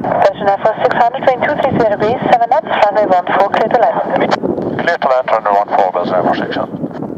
Virgin Air Force 600, wind 230 degrees, 7 knots, runway 14, clear to land. Clear to land, runway 14, Virgin Air Force 600.